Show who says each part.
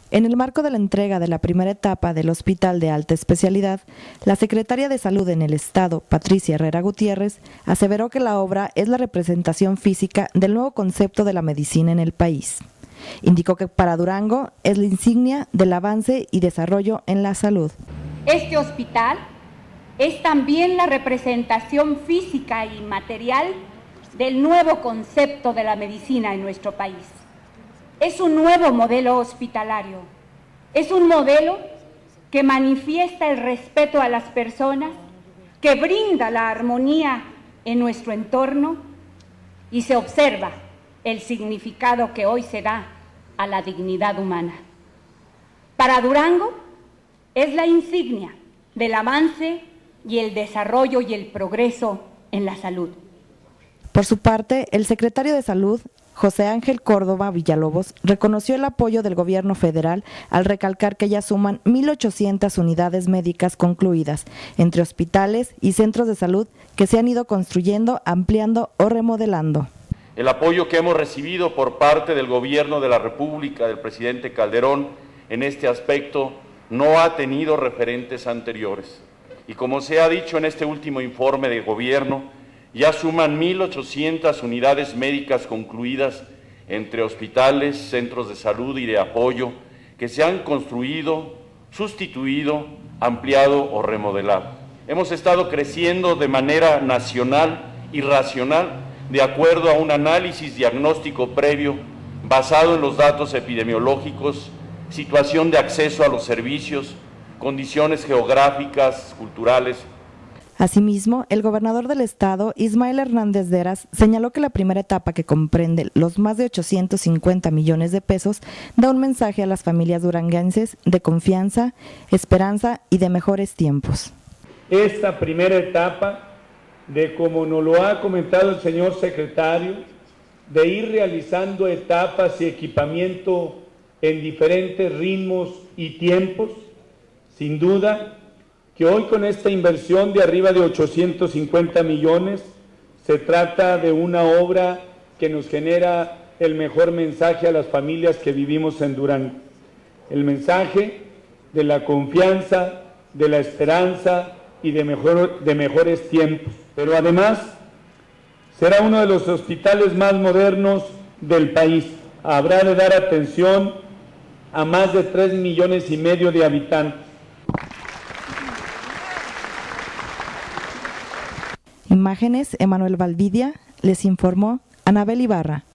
Speaker 1: En el marco de la entrega de la primera etapa del Hospital de Alta Especialidad, la secretaria de Salud en el Estado, Patricia Herrera Gutiérrez, aseveró que la obra es la representación física del nuevo concepto de la medicina en el país. Indicó que para Durango es la insignia del avance y desarrollo en la salud.
Speaker 2: Este hospital es también la representación física y material del nuevo concepto de la medicina en nuestro país. Es un nuevo modelo hospitalario, es un modelo que manifiesta el respeto a las personas, que brinda la armonía en nuestro entorno y se observa el significado que hoy se da a la dignidad humana. Para Durango es la insignia del avance y el desarrollo y el progreso en la salud.
Speaker 1: Por su parte, el secretario de Salud, José Ángel Córdoba Villalobos, reconoció el apoyo del gobierno federal al recalcar que ya suman 1,800 unidades médicas concluidas, entre hospitales y centros de salud que se han ido construyendo, ampliando o remodelando.
Speaker 3: El apoyo que hemos recibido por parte del gobierno de la República, del presidente Calderón, en este aspecto no ha tenido referentes anteriores. Y como se ha dicho en este último informe de gobierno, ya suman 1,800 unidades médicas concluidas entre hospitales, centros de salud y de apoyo que se han construido, sustituido, ampliado o remodelado. Hemos estado creciendo de manera nacional y racional de acuerdo a un análisis diagnóstico previo basado en los datos epidemiológicos, situación de acceso a los servicios, condiciones geográficas, culturales.
Speaker 1: Asimismo, el gobernador del estado, Ismael Hernández Deras, señaló que la primera etapa, que comprende los más de 850 millones de pesos, da un mensaje a las familias duranguenses de confianza, esperanza y de mejores tiempos.
Speaker 4: Esta primera etapa, de como nos lo ha comentado el señor secretario, de ir realizando etapas y equipamiento en diferentes ritmos y tiempos, sin duda, que hoy con esta inversión de arriba de 850 millones, se trata de una obra que nos genera el mejor mensaje a las familias que vivimos en Durango. El mensaje de la confianza, de la esperanza y de mejores tiempos. Pero además, será uno de los hospitales más modernos del país. Habrá de dar atención a más de 3,5 millones de habitantes.
Speaker 1: Imágenes, Emanuel Valvidia, les informó Anabel Ibarra.